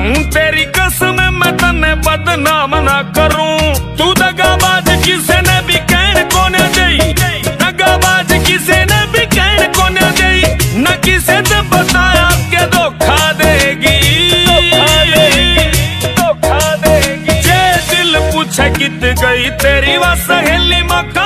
तेरी कसम मैं तन्ने बदनाम ना करूं। तू दगाबाज किसे ने भी कहन को न दई, दगाबाज किसे ने भी कहन को न दई, न किसे ने बताया के धोखा देगी, धोखा देगी। जे दिल पूछे कित गई तेरी वा सहेली मका